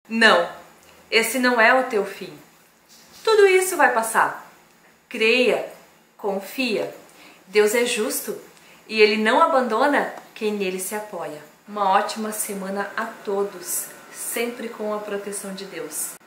Não, esse não é o teu fim. Tudo isso vai passar. Creia, confia. Deus é justo e Ele não abandona quem nele se apoia. Uma ótima semana a todos, sempre com a proteção de Deus.